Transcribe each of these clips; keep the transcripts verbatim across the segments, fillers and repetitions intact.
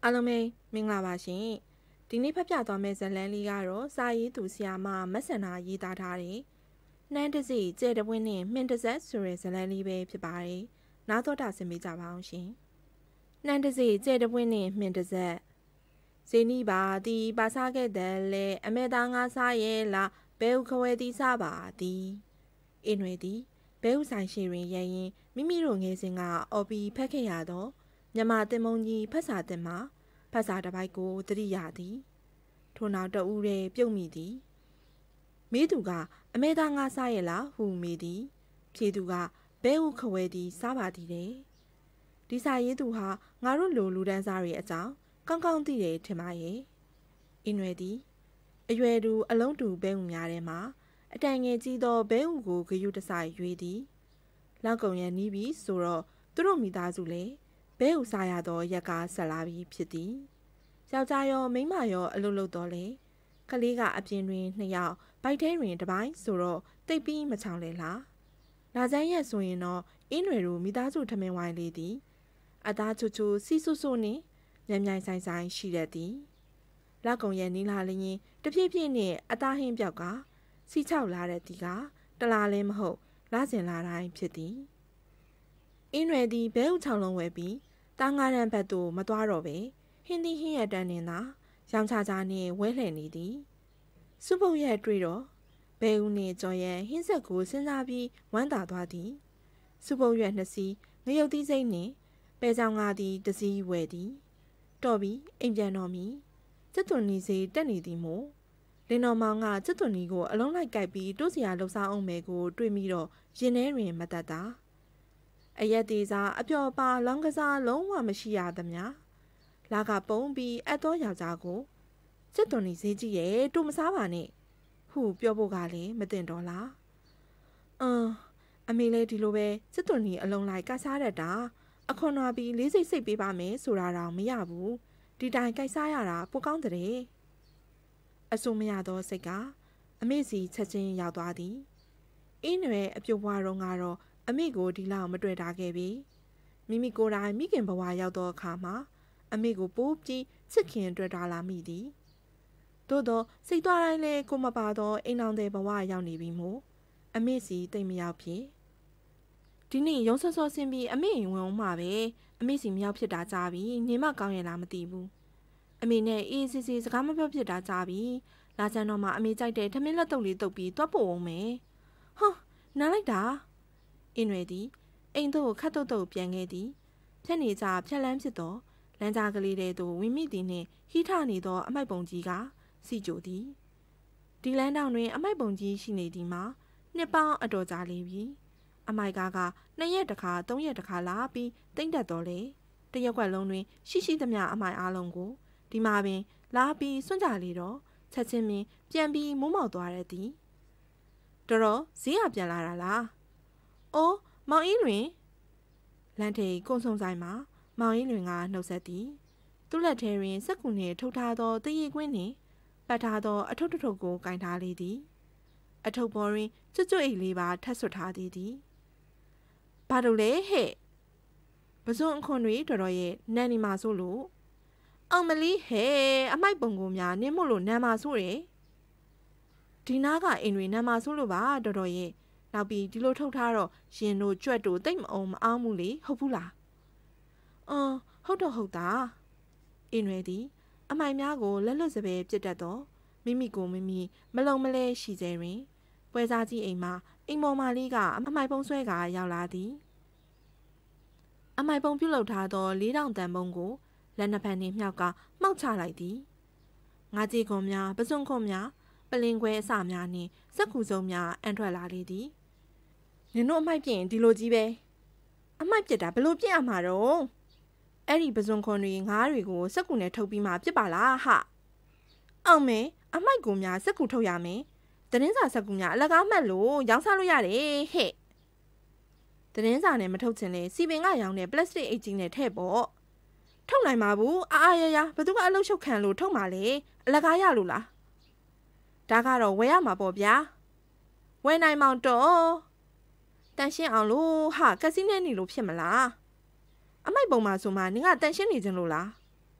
အားလုံးပဲမင်္ဂလာပါရှင်ဒီနေ့ဖတ်ပြသွားမယ့်ဇာတ်လမ်းလေးကတော့စာရေးသူဆရာမမဆန္ဒရေးသားထားတဲ့နှမ်းတစီကျဲတပွင့်နဲ့မှင်တဆက်ဆိုတဲ့ဇာတ်လမ်းလေးပဲဖြစ်ပါတယ်နားတော်တာဆင်ပေးကြပါအောင်ရှင်နှမ်းတစီကျဲတပွင့်နဲ့မှင်တဆက်ဇေနီပါတီပါစားခဲ့တယ်လေအမေသားငါစားရဲ့လားဘဲဥခွဲတီစားပါသည်အင်းွယ်သည်ဘဲဥဆိုင်ရှိရင်ရရင်မိမိတို့ငယ်စဉ်ကအော်ပီဖက်ခဲ့ရတော့မြမတင်မုံကြီးဖက်စာတင်မှာဖက်စာတစ်ပိုက်ကိုတတိယသည်ထို့နောက်တဦးရဲပြုတ်မိသည်မိသူကအမေသားငါစားရဲ့လားဟုမိသည်ဖြေသူကဘဲဥခွဲတီစားပါသည်တဲ့ဒီစာရေးသူဟာငါတို့လူလူတန်းစားရဲ့အကြောင်းကောင်းကောင်းသိတယ်ထင်ပါရဲ့အင်းွယ်သည်အရွယ်သူအလုံးတူဘဲဥများထဲမှာအတန်ငယ်ကြီးသောဘဲဥကိုဂယုတဆိုင်ရွေးသည်လောက်ကုံရန်နီးပြီးဆိုတော့သူတို့မိသားစုလည်းဘဲဥစားရသောရက်ကဆက်လာပြီးဖြစ်သည်ယောက်ျားရောမိန်းမရောအလုပ်လုပ်တော့လေကလေးကအပြင်တွင်နှစ်ယောက်ဘိုက်ထဲတွင်တစ်ပိုင်းဆိုတော့တိတ်ပြီးမချောင်လေလားလာစမ်းရက်ဆိုရင်တော့အင်းွယ်တို့မိသားစုထမင်းဝိုင်းလေးသည်အသားချူချူစီဆူဆူနှင့်မြိုင်မြိုင်ဆိုင်ဆိုင်ရှိတတ်သည်လောက်ကုံရန်နီးလာလျင်တဖြည်းဖြည်းနှင့်အသားဟင်းပြောက်ကစီချောက်လာတဲ့ဒီကတလားလည်းမဟုတ်လာစင်လာတိုင်းဖြစ်သည်အင်းရွယ်သည်ဘဲဥချောင်းလုံးဝဲပြီးတာငါရန်ဘက်သို့မသွားတော့ပဲဟင်းသီးဟင်းရတန်းနေသာရောင်ချချာနှင့်ဝဲလှည့်နေသည်စုပုတ်ရက်တွေ့တော့ဘဲဥနှင့်ကြော်ရန်ဟင်းဆက်ကိုစဉ်းစားပြီးဝမ်းသာသွားသည်စုပုတ်ရက်နှစ်စီးငရုတ်သီးစိမ့်နှင့်ပဲဆောင်ငါသည်တစည်းဝဲသည်တော်ပြီးအိမ်ပြန်တော်မီကျက်သွန်နီစေတက်နေသည်မို့လင်းတော်မောင်ကကျက်သွန်နီကိုအလုံးလိုက်ကိုက်ပြီးတိုးစရာလှုပ်ရှားအောင်မယ်ကိုတွေးမိတော့ရင်ထဲတွင်မတတ်တာအရက်သေးစားအပျော်ပါလောင်းကစားလုံးဝမရှိရသမျှလာကပုံပြီးအတော်ယောက်ျားကိုကျက်သွန်နီစေးကြီးရဲ့တူမစားပါနဲ့ဟုပြောဖို့ကလည်းမတင်တော့လားအင်းအမေလေးဒီလိုပဲကျက်သွန်နီအလုံးလိုက်ကစားရတာအခွန်တော်ပြီးလေးစိတ်စိတ်ပေးပါမယ်ဆိုတာတော့မရဘူးဒီတိုင်ကြိုက်စားရတာပိုကောင်းတဲ့အဆိုးမရသောစိတ်ကအမေစီချက်ချင်းရောက်သွားသည်အင်းရွယ်အပြုတ်ဘွားတော့ကတော့အမေကိုဒီလောက်မတွေ့တာခဲ့ပြီမိမိကိုယ်တိုင်မိခင်ဘဝရောက်သောအခါမှာအမေကိုပိုးပြီးချစ်ခင်တွေ့တာလာမိသည်သို့သောစိတ်သွားတိုင်းလဲကိုမပါသောအိမ်အောင်တဲ့ဘဝရောက်နေပြီမို့အမေစီတိတ်မရောက်ဖြစ်ဒီနေ့ရုံစောစောဆင်းပြီးအမေဝင်အောင်မှာပဲအမေစီမရောက်ဖြစ်တာကြားပြီနေမကောင်းရင်လားမသိဘူးအမေနဲ့အေးစစ်စစ်စကားမပြောဖြစ်တာကြားပြီလာချန်တော့မှအမေကြိုက်တဲ့ထမင်းလက်တုပ်လေးတုပ်ပြီးသွားပို့အောင်မယ်ဟောနားလိုက်တာအင်းရွယ်သည်အိမ်သို့ခတ်တုတ်တုတ်ပြန်ခဲ့သည်ဖြက်နေကြဖြက်လန်းဖြစ်သောလမ်းကြားကလေးတဲသို့ဝင်မိသည်နှင့်ဟိထနေသောအမိုက်ပုံကြီးကစီကြိုသည်ဒီလမ်းတောင်တွင်အမိုက်ပုံကြီးရှိနေသည်မှာနှစ်ပေါင်းအတော်ကြာလေပြီအမိုက်ကားကနှစ်ရက်တစ်ခါသုံးရက်တစ်ခါလာပြီးတိမ့်တက်တော်လေတရက်ွက်လုံးတွင်ရှိရှိသမျှအမိုက်အားလုံးကိုဒီမှာပင်လာပြီးစွန့်ကြလေတော့ချက်ချင်းပင်ပြန်ပြီးမိုးမောက်သွားရသည်တော်တော်ဈေးရပြန်လာတာလားအိုးမောင်အင်းလွင်လန်ထေကုံဆုံဆိုင်မှာမောင်အင်းလွင်ကနှုတ်ဆက်သည်သူ့လက်ထဲတွင်စက်ကူနှင့်ထုတ်ထားသောတရေကွင်းနှင့်ပတ်ထားသောအထုပ်ထုပ်ကိုကင်ထားလေသည်အထုပ်ပေါ်တွင်ကျွတ်ကျွတ်အိတ်လေးပါထပ်ဆွထားသည်သည်ဘာလို့လဲဟဲ့ပစွန်အခွန်တွေတော်တော်ရဲ့နန်နီမာဆိုလို့အောင်မလီဟဲအမိုက်ပုံကိုများနင်းမို့လို့နန်မာဆိုရယ်ဒီနားကအိမ်တွေနန်မာဆိုလို့ပါတော်တော်ရဲ့နောက်ပြီးဒီလိုထုတ်ထားတော့ရင်တို့ကြွက်တို့တိတ်မအောင်မအောင်မှုလေဟုတ်ဘူးလားအော်ဟုတ်တော့ဟုတ်တာအင်းရွယ်သည်အမိုက်များကိုလက်လွတ်စပယ်ပြစ်တတ်တော့မိမိကိုမိမိမလုံမလဲရှိစေတွင်ပွဲစားကြီးအိမ်မှာအိမ်ပေါ်မလေးကအမိုက်ပုံဆွဲကရောက်လာသည်အမိုက်ပုံပြုတ်လောက်ထားသောလေးတောင်တန်ပုံကိုလက်နှစ်ဖက်နှင့်မြောက်ကမှောက်ချလိုက်သည်ငါးကြီးကွန်များပစွန်ခွန်များပလင်ခွဲအစများနှင့်စက်ကူစုံများအန်ထွက်လာလေသည်နင်တို့အမိုက်ပြင်ဒီလိုကြီးပဲအမိုက်ပြစ်တာဘလို့ပြစ်ရမှာတော့အဲ့ဒီပစွန်ခွန်တွေငါးတွေကိုစက်ကူနဲ့ထုတ်ပြီးမှပြစ်ပါလားဟအောင်မေအမိုက်ကူများစက်ကူထုတ်ရမယ်တင်းစာစက်ကူများအလကားမှတ်လို့ရောင်းစားလို့ရတယ်ဟဲ့တင်းစာနဲ့မထုတ်ချင်လေစီပင်ကရောင်းတဲ့ပလတ်စတစ်အိတ်ကြီးနဲ့ထည့်ပေါ့ထုတ်နိုင်မှာဘူးအာအာရရဘသူကအလုပ်ရှုပ်ခံလို့ထုတ်မှာလေအလကားရလို့လားဒါကတော့ဝယ်ရမှာပေါ့ဗျာဝယ်နိုင်မောင်တော့တန်ရှင်းအောင်လို့ဟာကစီနဲ့နေလို့ဖြစ်မလားအမိုက်ပုံမှာဆိုမှနင်ကတန်ရှင်းနေခြင်းလို့လားတ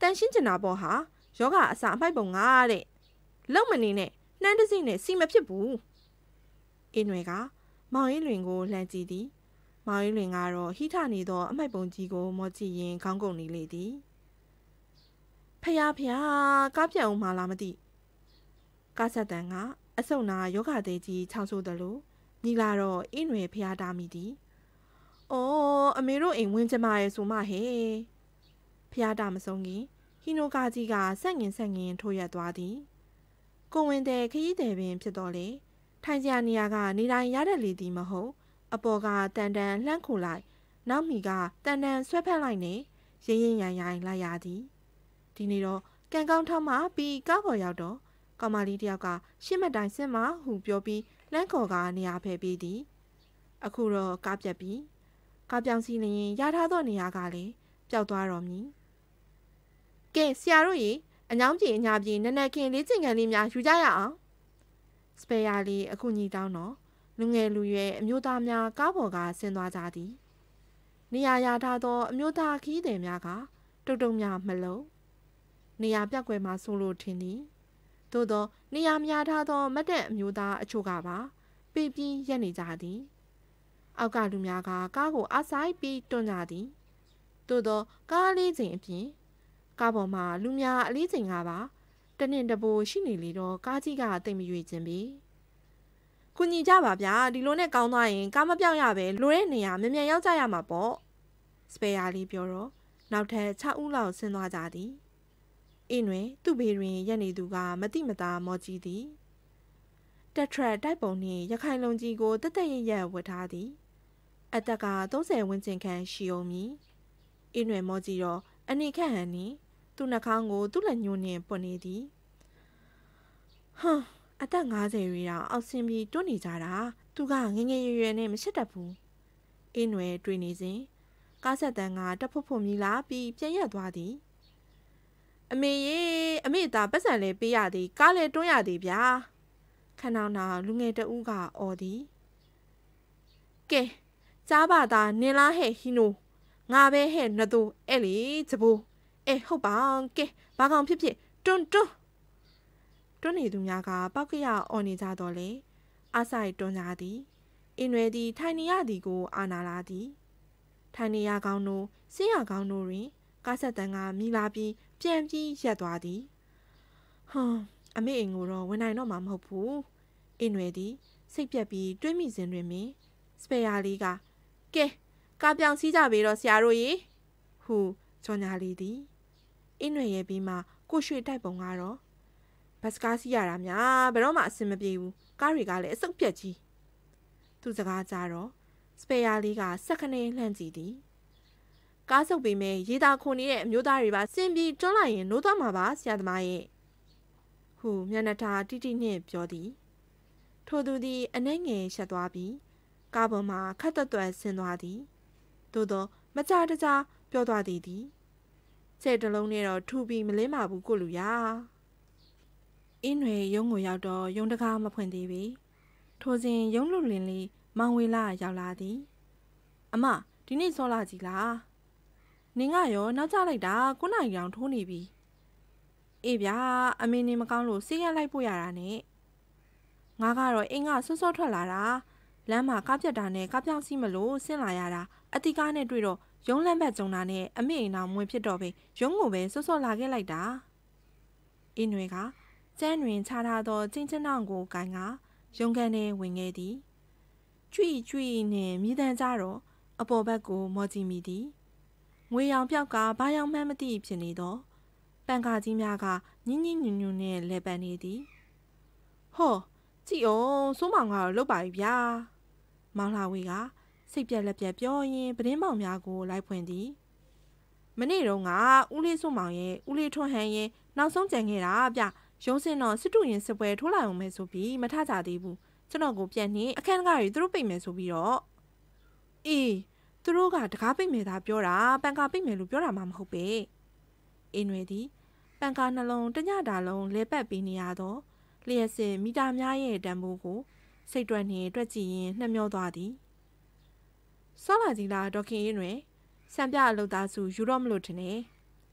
တန်ရှင်းကျင်တာပေါ့ဟာယောဂအစာအမိုက်ပုံငါတဲ့လုံမနေနဲ့နှမ်းတစိမ့်နဲ့စီမဖြစ်ဘူးအင်းွယ်ကမောင်ရင်လွင်ကိုလှမ်းကြည့်သည်မောင်ရင်လွင်ကတော့ဟိထနေသောအမိုက်ပုံကြီးကိုမောကြည့်ရင်ခေါင်းကုန်နေလေသည်ဖယားဖယားကားပြောင်းမှလားမသိကားဆက်တန်ကအဆုတ်နာယောဂသေးကြီးချောင်းဆိုးတယ်လို့ညီလာတော့အင်းွယ်ဖယားတားမိသည်အော်အမေတို့အိမ်ဝင်ကြမှာရဲ့ဆိုမှဟဲ့ဖယားတာမဆုံးခင်ဟီနိုကာကြီးကဆက်ငင်ဆက်ငင်ထိုးရက်သွားသည်ကိုဝင်တဲ့ခရီးသည်ပင်ဖြစ်တော်လေထိုင်ကြနေရာကနေတိုင်းရတဲ့လေသည်မဟုတ်အပေါ်ကတန်တန်လှမ်းခုလိုက်နောက်မိကတန်တန်ဆွဲဖက်လိုက်နေရင်းရင်ရိုင်ရိုင်လိုက်ရသည်ဒီနေ့တော့ကံကောင်းထောင်းမှပြီးကားပေါ်ရောက်တော့ကောင်မလေးတယောက်ကရှင်းမတိုင်စင်မဟူပြောပြီးလမ်းခေါ်ကနေရာဖယ်ပေးသည်အခုတော့ကားပြက်ပြီးကားပြောင်းစီနေရင်ရထားသောနေရာကလည်းပျောက်သွားတော်မူကဲဆရာတို့ရေအညောင်းပြေအညာပြေနက်နက်ခင်လေးကျင်ကန်လေးများယူကြရအောင်စပယ်ယာလေးအခုညီတောင်းတော့လူငယ်လူရွယ်အမျိုးသားများကားပေါ်ကဆင်းသွားကြသည်နေရာရထားသောအမျိုးသားခီးသည်များကတုတ်တုံများမလုံးနေရာပြက်ကွယ်မှာဆိုလို့ထင်သည်သို့သောနေရာများထားသောမတ်တဲ့အမျိုးသားအချို့ကပါပြေးပြီးရက်နေကြသည်အောက်ကလူများကကားကိုအားဆိုင်ပြီးတွန်းကြသည်သို့သောကားလေးချိန်အပြင်ကားပေါ်မှာလူများအလေးချိန်ကပါတနင်တပိုးရှိနေလေတော့ကားကြီးကတိတ်မရွေခြင်းပြီကုညီကြပါဗျာဒီလိုနဲ့ကောင်းသွားရင်ကားမပြောင်းရပဲလိုတဲ့နေရာမြန်မြန်ရောက်ကြရမှာပေါ့စပယ်ယာလေးပြောတော့နောက်ထပ်၆ဦးလောက်ဆင်းသွားကြသည်အင်းွယ်သူ့ဘေးတွင်ရက်နေသူကမတိမတာမောကြည့်သည်တက်ထရက်တိုက်ပုံနှင့်ရခိုင်လုံကြီးကိုတက်တက်ရရက်ဝတ်ထားသည်အသက်ကသုံးဆယ်ဝန်းကျင်ခန့်ရှိအောင်မည်အင်းွယ်မောကြည့်တော့အနေခန့်ဟန်နှင့်သူ့နှာခေါင်းကိုသူ့လက်ညှိုးနှင့်ပွတ်နေသည်ဟမ်အသက်၅၀ရွေးတော့အောက်ဆင်းပြီးတွန်းနေကြတာသူကငငယ်ရွယ်ရွယ်နဲ့မရှိတတ်ဘူးအင်းွယ်တွေ့နေစဉ်ကားဆက်တန်းကတဖုတ်ဖုတ်မြည်လာပြီးပြည့်ရက်သွားသည်အမေရေအမေသားပတ်စံလေးပေးရသည်ကားလေးတွန်းရသည်ဗျာခဏနောက်လူငယ်တဦးကအော်သည်ကဲကြားပါသားနင်လားဟဲ့ဟီနိုငါပဲဟဲ့နှတူအဲ့လေစပူအေးဟုတ်ပါကဲဘာကောင်ဖြစ်ဖြစ်တွန်းတွန်းတွန်းနေသူများကပောက်ကရအော်နေကြတော့လေအားဆိုင်တွန်းကြသည်အင်းွယ်သည်ထိုင်နေရသည်ကိုအာနာလာသည်ထိုင်နေရကောင်းတို့ဆင်းရကောင်းတို့တွင်ကားဆက်တန်းကမိလာပြီးပြန်ပြီးရက်သွားသည်ဟွန်းအမေအိမ်ကိုတော့ဝင်နိုင်တော့မှာမဟုတ်ဘူးအင်းွယ်သည်စိတ်ပြက်ပြီးတွေးမိစဉ်တွင်ပင်စပယ်ယာလေးကကဲကားပြောင်းစီးကြပြီတော့ဆရာတို့ရေဟုကြော်ညာလေးသည်အင်းွယ်ရဲ့ပြီးမှကိုရွှေတိုက်ပုံကတော့ဘတ်စကားစီးရတာများဘယ်တော့မှအဆင်မပြေဘူးကားတွေကလည်းအစုပ်ပြက်ကြီးသူစကားကြတော့စပယ်ယာလေးကစက်ခနဲလှမ်းကြည့်သည်ကားဆုပ်ပေမဲ့ရေသာခုန်နေတဲ့အမျိုးသားတွေပါဆင်းပြီးတွန်းလိုက်ရင်နိုးသွားမှာပါဆရာသမားရဲ့ဟုမျက်နှာထားတိတိနှင့်ပြောသည်ထိုသူသည်အနှဲငယ်ရှက်သွားပြီးကားပေါ်မှာခတ်တွတ်တွတ်ဆင်းသွားသည်သို့သောမကြတကြပြောသွားသည်သည်ကျဲတလုံးနဲ့တော့ထူပြီးမလင်းပါဘူးကိုလူရအင်းွယ်ရုံးကိုရောက်တော့ရုံးတကားမဖွင့်သေးပြီထိုစဉ်ရုံးလူလင်းလေးမောင်ဝေလာရောက်လာသည်အမဒီနေ့စောလာကြီးလားနင်ကရောနောက်ကျလိုက်တာခုနိုင်ရောင်ထိုးနေပြီအေးဗျာအမေနေမကောင်းလို့စီးရလိုက်ပို့ရတာနဲ့ငါကတော့အင်းကစောစောထွက်လာတာလမ်းမှာကားပြတ်တာနဲ့ကားပြောင်းစီးမလို့ဆင်းလာရတာအတိကားနဲ့တွေ့တော့ရုံးလမ်းဘက်ကျုံတာနဲ့အမေအိမ်တော်မွေဖြစ်တော့ပဲရုံးကိုပဲစောစောလာခဲ့လိုက်တာအင်းွယ်ကကျန်းတွင်ခြားထားသောကျင်းချင်းတောင်ကိုကန်ကရုံးခန်းထဲဝင်ခဲ့သည်ကြွိကြွိနှင့်မြည်တမ်းကြတော့အပေါ်ဘက်ကိုမောကြည့်မိသည်ငွေရောင်ပြောက်ကဘာရောင်မှန်းမသိဖြစ်နေသောပန်ကာကြီးများကညင်းညင်းညူညူနဲ့လဲပန်နေသည်ဟောကြည့်အောင်စိုးမောင်ကတော့လုတ်ပါပြီဗျာမောင်လာဝေကစိတ်ပြက်လက်ပြက်ပြောရင်းပဒင်းပေါင်များကိုလိုက်ဖွင့်သည်မနေ့တုန်းကဦးလေးစိုးမောင်ရဲ့ဦးလေးထွန်းဟန်ရဲ့နောက်ဆုံးကြံခဲ့တာဗျရုံးစင်တော့စစ်တူရင်စစ်ပွဲထိုးလိုက်အောင်မယ်ဆိုပြီးမထကြသေးဘူးကျွန်တော်ကိုပြန်နေအခန်းကားတွေသူတို့ပိတ်မယ်ဆိုပြီးတော့အေးသူတို့ကတကားပိတ်မယ်သာပြောတာပန်ကာပိတ်မယ်လို့ပြောတာမှမဟုတ်ပဲအင်းွယ်သည်ပန်ကာနှလုံးတညတာလုံးလဲပတ်ပေးနေရတော့လျှက်စင်မီတာများရဲ့တန်ဖိုးကိုစိတ်တွက်နှင့်တွက်ကြည့်ရင်နှမျောသွားသည်စောလာကြီးလားဒေါခင်အင်းွယ်စံပြအလုပ်သားစုယူတော့မလို့ထင်တယ်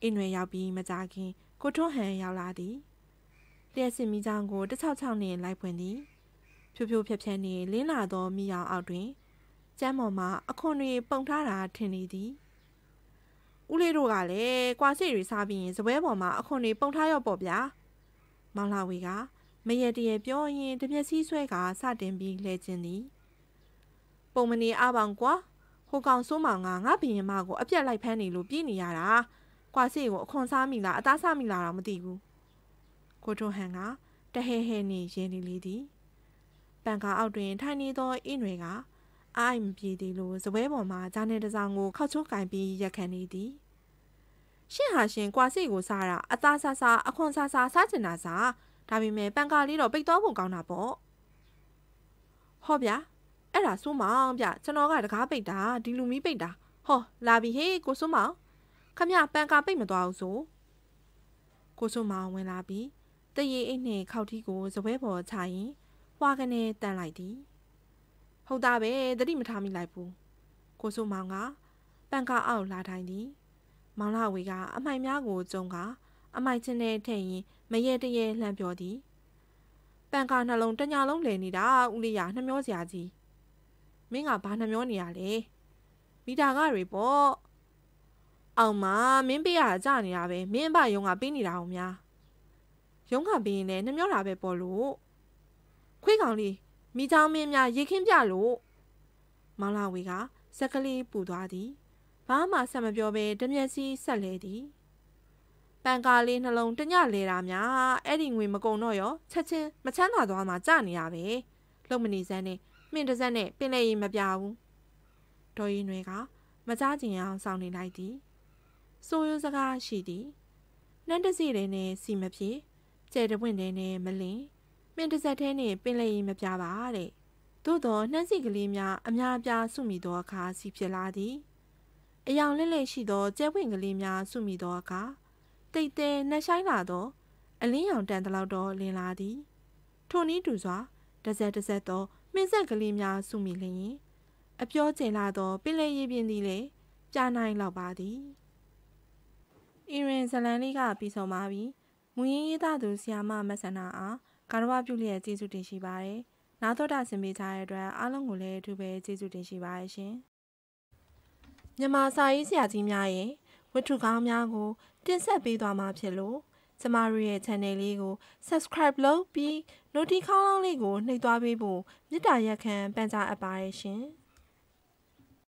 အင်းရွယ်ရောက်ပြီးမကြခင်ကိုထွန်းဟန်ရောက်လာသည်လျှက်စစ်မိချောင်းကိုတချောက်ချောက်နှင့်လိုက်ဖွင့်သည်ဖြိုးဖြိုးဖြက်ဖြက်နှင့်လင်းလာသောမိအောင်အောက်တွင်ကျမ်းပေါ်မှာအခွန်တွေပုံထားတာထင်နေသည်ဦးလေးတို့ကလည်းကွာစီတွေစားပြီးရင်စပွဲပေါ်မှာအခွန်တွေပုံထားရော့ပေါ့ဗျာမောင်လာဝေကမရတရပြောရင်တမျက်စီးဆွဲကစတင်ပြီးလဲကျင်သည်ပုံမနေအားပေါင်ကွာဟိုကောင်စိုးမောင်ကငါဘရင်မကိုအပြက်လိုက်ဖမ်းနေလို့ပြေးနေရတာကွာစီကိုအခွန်စားမိလားအသားစားမိလားတော့မသိဘူးကိုထွန်းဟန်ကတဟဲဟဲနှင့်ရင်းနေလေသည်ပန်ကာအောက်တွင်ထိုင်နေသောအင်းတွေကအိုင်မပြေသေးလို့စပွဲပေါ်မှာဂျာနေတစောင်းကိုခောက်ချိုးကင်ပြီးရက်ခံနေသည်ရှင့်ဟာရှင်ကွာစီကိုစားတာအသားစားစားအခွန်စားစားစားချင်တာစားဒါပေမဲ့ပန်ကာလေးတော့ပိတ်တော့ဖို့ကောင်းတာပေါ့ဟောဗျာအဲ့ဒါစိုးမောင်ဗျကျွန်တော်ကတကားပိတ်တာဒီလူမီးပိတ်တာဟောလာပြီဟေးကိုစိုးမောင်ခမရပန်ကာပိတ်မသွားဘူးဆိုကိုစိုးမောင်ဝင်လာပြီးတရေအိတ်နှင့်ခောက်ထီးကိုစပွဲပေါ်ချရင်ဝါကနေတန်လိုက်သည်ဟုတ်တာပဲတတိမထားမိလိုက်ဘူးကိုစိုးမောင်ကပန်ကာအောက်လာထိုင်သည်မောင်လာဝေကအမိုင်များကိုကျုံကအမိုင်ချင်းနဲ့ထည့်ရင်မရဲတရဲလှမ်းပြောသည်ပန်ကာနှလုံးတညာလုံးလဲနေတာဦးလေးရနှမျောစရာကြီးမင်းကဘာနှမျောနေရလဲမီတာကတွေပေါ့အောင်မမင်းပေးရကြနေတာပဲမင်းအဘယုံကပေးနေတာအောင်များရုံးကပေးရင်လည်းနှမျောတာပဲပေါ့လို့ခွေးကောင်လေးမိချောင်းမင်းများရေခင်းပြလို့မောင်လာဝေကစက်ကလေးပူသွားသည်ဘာမှဆက်မပြောဘဲတမျက်စီဆက်လဲသည်ပန်ကာလေးနှလုံးတညလဲတာများအဲ့ဒီငွေမကုံတော့ရောချက်ချင်းမချမ်းသာသွားမှကြနေရပဲလုံမနေစမ်းနဲ့မင်းတစ်စက်နဲ့ပင်လေရင်မပြဘူးဒေါ်ရင်တွေကမကြားကျင်အောင်စောင့်နေလိုက်သည်စိုးရိုးစကားရှိသည်နှမ်းတစီတဲ့နဲ့စီမဖြစ်ကျဲတပွင့်တဲ့နဲ့မလင်းမင်းတစ်စက်သေးနဲ့ပင်လေရင်မပြပါတဲ့သို့တော့နှမ်းစီကလေးများအများအပြားစုမိသောအခါစီဖြစ်လာသည်အယောင်လက်လက်ရှိသောကျဲပွင့်ကလေးများစုမိသောအခါတိတ်တဲနှက်ဆိုင်လာသောအလင်းရောင်တန်တလောက်တော့လင်းလာသည်ထိုနည်းတူစွာတစ်စက်တစ်စက်သောမင်းဆက်ကလေးများစုမိလျင်အပြောကျင်လာသောပင်လေရေပြင်းသည်လေကြားနိုင်လောက်ပါသည်အီရင်ဇလန်လေးကပြီးဆုံးပါပြီမူရင်းရေးသားသူဆီယာမမဆန္ဒအားကာရဝပြုလျက်ကျေးဇူးတင်ရှိပါတယ်နားတော်တာဆင်ပေးကြတဲ့အတွက်အားလုံးကိုလည်းအထူးပဲကျေးဇူးတင်ရှိပါတယ်ရှင်မြန်မာစာရေးဆရာကြီးများရဲ့ဝတ္ထုကောင်းများကိုတင်ဆက်ပေးသွားမှာဖြစ်လို့ကျမတို့ရဲ့ channel လေးကို subscribe လုပ်ပြီး notification လေးကိုနှိပ်သွားပေးဖို့မေတ္တာရက်ခံပန်ကြားအပ်ပါတယ်ရှင်